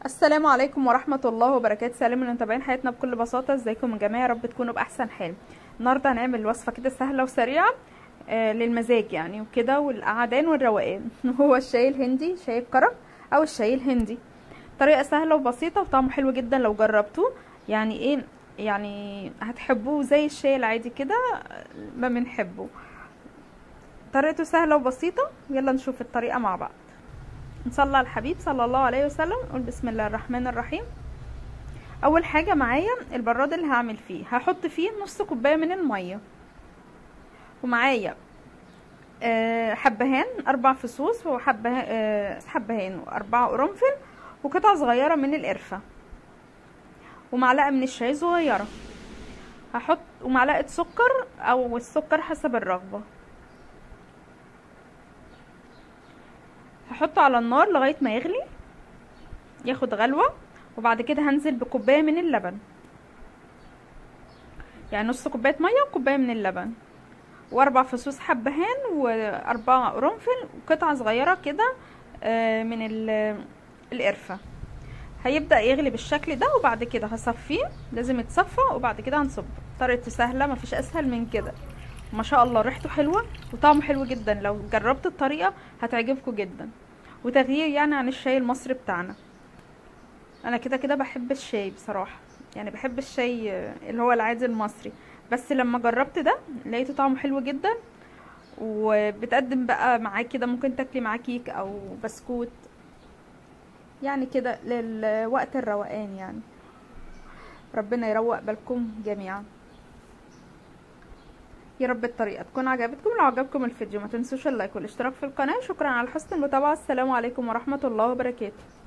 السلام عليكم ورحمة الله وبركاته. سلام اللي متابعين حياتنا بكل بساطة. ازيكم يا جماعة؟ يا رب تكونوا بأحسن حال. النهاردة هنعمل وصفة كده سهلة وسريعة للمزاج يعني وكده والقعدان والروقان. هو الشاي الهندي، شاي الكرك او الشاي الهندي. طريقة سهلة وبسيطة وطعمه حلو جدا لو جربتوه. يعني ايه، يعني هتحبوه زي الشاي العادي كده ما بنحبه. طريقته سهلة وبسيطة. يلا نشوف الطريقة مع بعض. نصلي على الحبيب صلى الله عليه وسلم. نقول بسم الله الرحمن الرحيم. اول حاجه معايا البراد اللي هعمل فيه، هحط فيه نص كوبايه من الميه، ومعايا حبهان 4 فصوص، حبهان و4 قرنفل، وقطعه صغيره من القرفه، ومعلقه من الشاي صغيره. هحط ومعلقه سكر او السكر حسب الرغبه. هحطه على النار لغايه ما يغلي، ياخد غلوه، وبعد كده هنزل بكوبايه من اللبن، يعني نص كوبايه ميه وكوبايه من اللبن، و4 فصوص حبهان و4 قرنفل، وقطعه صغيره كده من القرفه. هيبدا يغلي بالشكل ده، وبعد كده هصفيه، لازم يتصفى، وبعد كده هنصبه. طريقته سهله، مفيش اسهل من كده. ما شاء الله ريحته حلوه وطعمه حلو جدا. لو جربت الطريقه هتعجبكم جدا، وتغيير يعني عن الشاي المصري بتاعنا. انا كده كده بحب الشاي بصراحه، يعني بحب الشاي اللي هو العادي المصري، بس لما جربت ده لقيته طعمه حلو جدا. وبتقدم بقى معاه كده، ممكن تاكلي معاه كيك او بسكوت، يعني كده للوقت الروقان يعني. ربنا يروق بالكم جميعا. يا رب الطريقه تكون عجبتكم. لو عجبكم الفيديو ما تنسوش اللايك والاشتراك في القناه. شكرا على حسن المتابعه. السلام عليكم ورحمه الله وبركاته.